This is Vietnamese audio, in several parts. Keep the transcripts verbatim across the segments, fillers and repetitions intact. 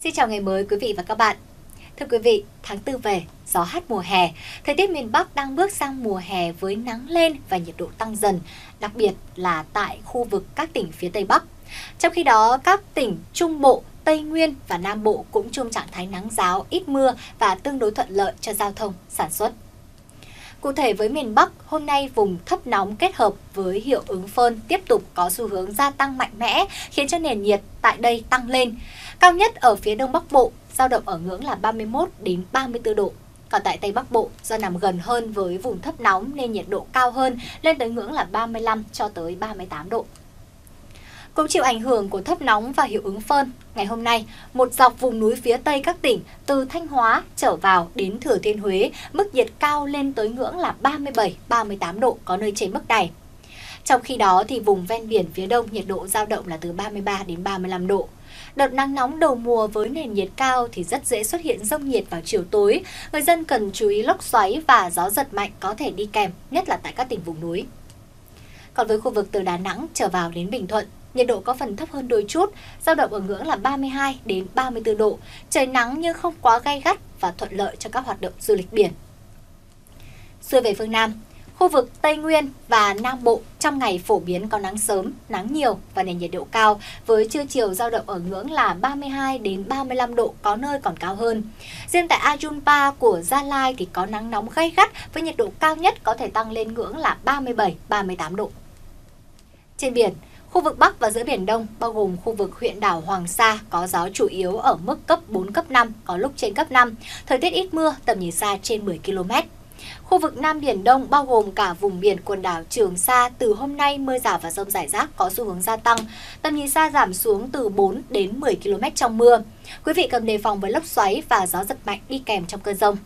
Xin chào ngày mới quý vị và các bạn. Thưa quý vị, tháng tư về, gió hát mùa hè, thời tiết miền Bắc đang bước sang mùa hè với nắng lên và nhiệt độ tăng dần, đặc biệt là tại khu vực các tỉnh phía Tây Bắc. Trong khi đó, các tỉnh Trung Bộ, Tây Nguyên và Nam Bộ cũng trong trạng thái nắng ráo, ít mưa và tương đối thuận lợi cho giao thông, sản xuất. Cụ thể với miền Bắc, hôm nay vùng thấp nóng kết hợp với hiệu ứng phơn tiếp tục có xu hướng gia tăng mạnh mẽ, khiến cho nền nhiệt tại đây tăng lên. Cao nhất ở phía Đông Bắc Bộ, dao động ở ngưỡng là ba mươi mốt đến ba mươi tư độ. Còn tại Tây Bắc Bộ, do nằm gần hơn với vùng thấp nóng nên nhiệt độ cao hơn, lên tới ngưỡng là ba mươi lăm cho tới ba mươi tám độ. Cũng chịu ảnh hưởng của thấp nóng và hiệu ứng phơn, ngày hôm nay, một dọc vùng núi phía Tây các tỉnh từ Thanh Hóa trở vào đến Thừa Thiên Huế, mức nhiệt cao lên tới ngưỡng là ba mươi bảy đến ba mươi tám độ, có nơi trên mức này. Trong khi đó thì vùng ven biển phía Đông nhiệt độ dao động là từ ba mươi ba đến ba mươi lăm độ. Đợt nắng nóng đầu mùa với nền nhiệt cao thì rất dễ xuất hiện dông nhiệt vào chiều tối. Người dân cần chú ý lốc xoáy và gió giật mạnh có thể đi kèm, nhất là tại các tỉnh vùng núi. Còn với khu vực từ Đà Nẵng trở vào đến Bình Thuận, nhiệt độ có phần thấp hơn đôi chút, dao động ở ngưỡng là ba mươi hai đến ba mươi tư độ. Trời nắng nhưng không quá gay gắt và thuận lợi cho các hoạt động du lịch biển. Xuôi về phương Nam, khu vực Tây Nguyên và Nam Bộ trong ngày phổ biến có nắng sớm, nắng nhiều và nền nhiệt độ cao với trưa chiều dao động ở ngưỡng là ba mươi hai đến ba mươi lăm độ, có nơi còn cao hơn. Riêng tại Ayunpa của Gia Lai thì có nắng nóng gay gắt với nhiệt độ cao nhất có thể tăng lên ngưỡng là ba mươi bảy đến ba mươi tám độ. Trên biển, khu vực Bắc và giữa Biển Đông, bao gồm khu vực huyện đảo Hoàng Sa, có gió chủ yếu ở mức cấp bốn, cấp năm, có lúc trên cấp năm, thời tiết ít mưa, tầm nhìn xa trên mười ki lô mét. Khu vực Nam Biển Đông, bao gồm cả vùng biển quần đảo Trường Sa, từ hôm nay mưa rào và dông rải rác có xu hướng gia tăng, tầm nhìn xa giảm xuống từ bốn đến mười ki lô mét trong mưa. Quý vị cần đề phòng với lốc xoáy và gió giật mạnh đi kèm trong cơn dông.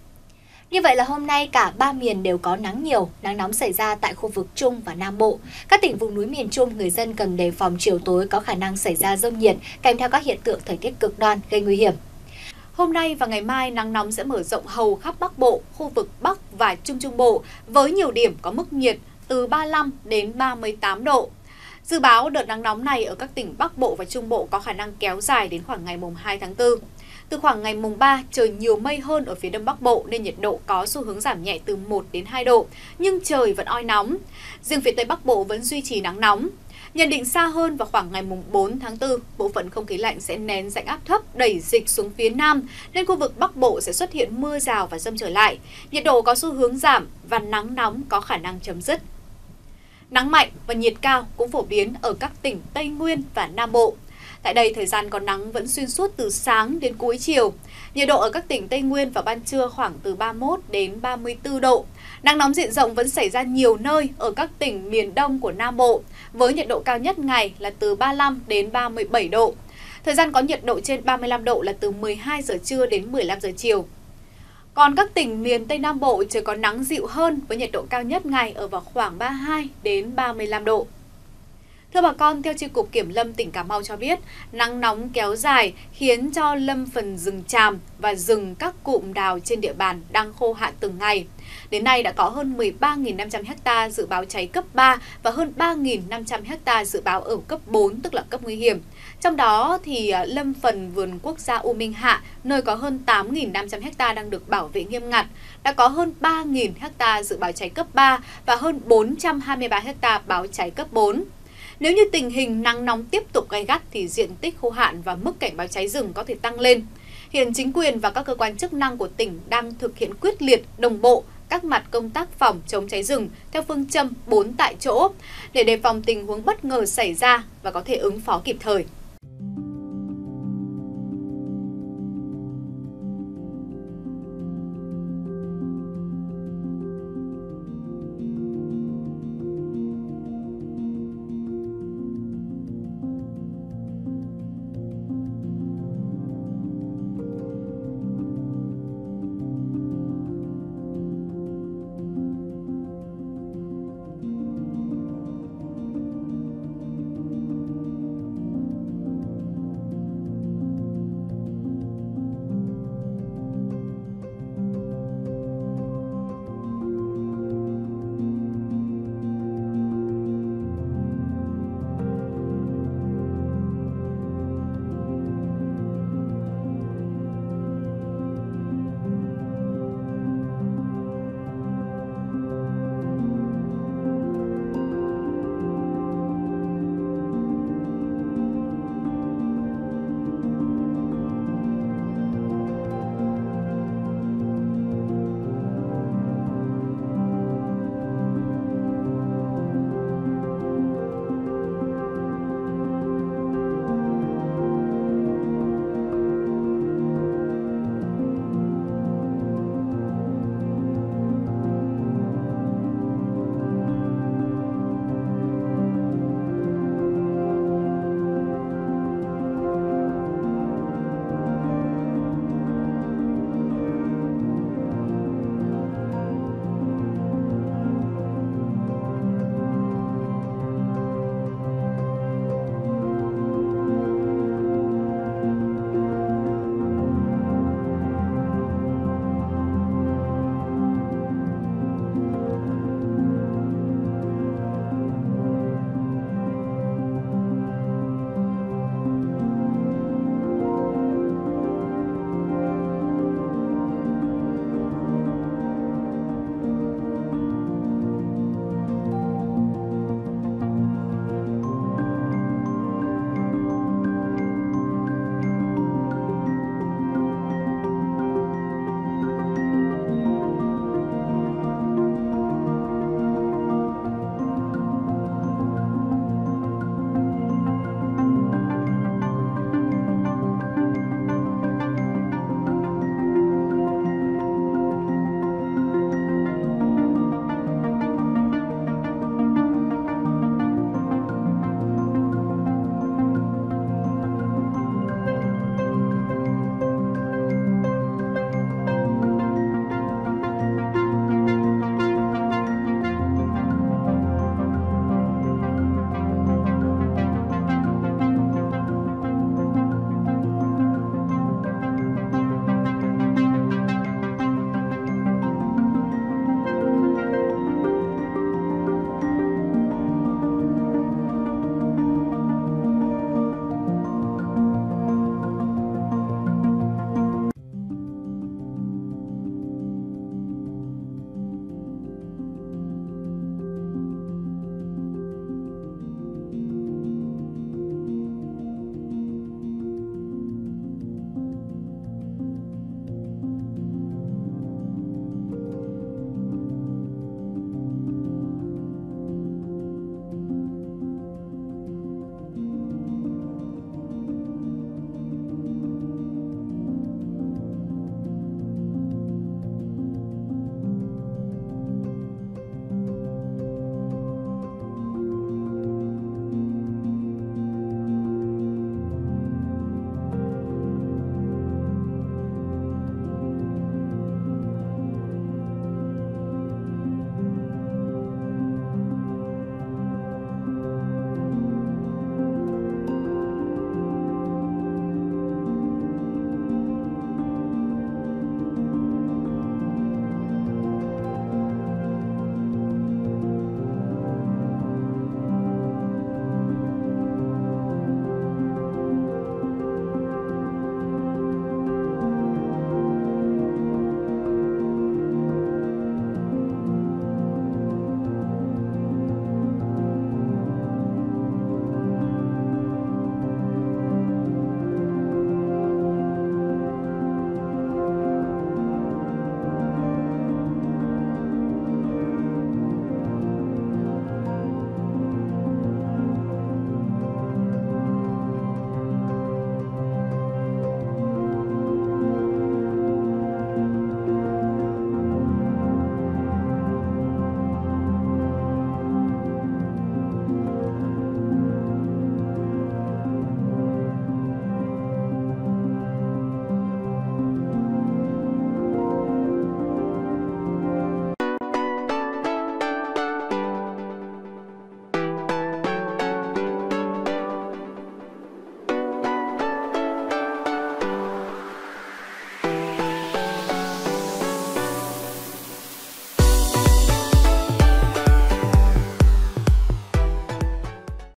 Như vậy là hôm nay cả ba miền đều có nắng nhiều, nắng nóng xảy ra tại khu vực Trung và Nam Bộ. Các tỉnh vùng núi miền Trung, người dân cần đề phòng chiều tối có khả năng xảy ra dông nhiệt kèm theo các hiện tượng thời tiết cực đoan gây nguy hiểm. Hôm nay và ngày mai nắng nóng sẽ mở rộng hầu khắp Bắc Bộ, khu vực Bắc và Trung Trung Bộ với nhiều điểm có mức nhiệt từ ba mươi lăm đến ba mươi tám độ. Dự báo đợt nắng nóng này ở các tỉnh Bắc Bộ và Trung Bộ có khả năng kéo dài đến khoảng ngày mùng hai tháng tư. Từ khoảng ngày mùng ba, trời nhiều mây hơn ở phía Đông Bắc Bộ nên nhiệt độ có xu hướng giảm nhẹ từ một đến hai độ, nhưng trời vẫn oi nóng. Riêng phía Tây Bắc Bộ vẫn duy trì nắng nóng. Nhận định xa hơn vào khoảng ngày mùng bốn tháng tư, bộ phận không khí lạnh sẽ nén rãnh áp thấp đẩy dịch xuống phía Nam, nên khu vực Bắc Bộ sẽ xuất hiện mưa rào và dông trở lại. Nhiệt độ có xu hướng giảm và nắng nóng có khả năng chấm dứt. Nắng mạnh và nhiệt cao cũng phổ biến ở các tỉnh Tây Nguyên và Nam Bộ. Tại đây, thời gian có nắng vẫn xuyên suốt từ sáng đến cuối chiều. Nhiệt độ ở các tỉnh Tây Nguyên vào ban trưa khoảng từ ba mươi mốt đến ba mươi tư độ. Nắng nóng diện rộng vẫn xảy ra nhiều nơi ở các tỉnh miền Đông của Nam Bộ, với nhiệt độ cao nhất ngày là từ ba mươi lăm đến ba mươi bảy độ. Thời gian có nhiệt độ trên ba mươi lăm độ là từ mười hai giờ trưa đến mười lăm giờ chiều. Còn các tỉnh miền Tây Nam Bộ trời có nắng dịu hơn với nhiệt độ cao nhất ngày ở vào khoảng ba mươi hai đến ba mươi lăm độ. Thưa bà con, theo Chi cục Kiểm lâm tỉnh Cà Mau cho biết, nắng nóng kéo dài khiến cho lâm phần rừng tràm và rừng các cụm đào trên địa bàn đang khô hạn từng ngày. Đến nay đã có hơn mười ba nghìn năm trăm ha dự báo cháy cấp ba và hơn ba nghìn năm trăm ha dự báo ở cấp bốn, tức là cấp nguy hiểm. Trong đó thì lâm phần vườn quốc gia U Minh Hạ, nơi có hơn tám nghìn năm trăm ha đang được bảo vệ nghiêm ngặt, đã có hơn ba nghìn ha dự báo cháy cấp ba và hơn bốn trăm hai mươi ba ha báo cháy cấp bốn. Nếu như tình hình nắng nóng tiếp tục gay gắt thì diện tích khô hạn và mức cảnh báo cháy rừng có thể tăng lên. Hiện chính quyền và các cơ quan chức năng của tỉnh đang thực hiện quyết liệt, đồng bộ các mặt công tác phòng chống cháy rừng theo phương châm bốn tại chỗ để đề phòng tình huống bất ngờ xảy ra và có thể ứng phó kịp thời.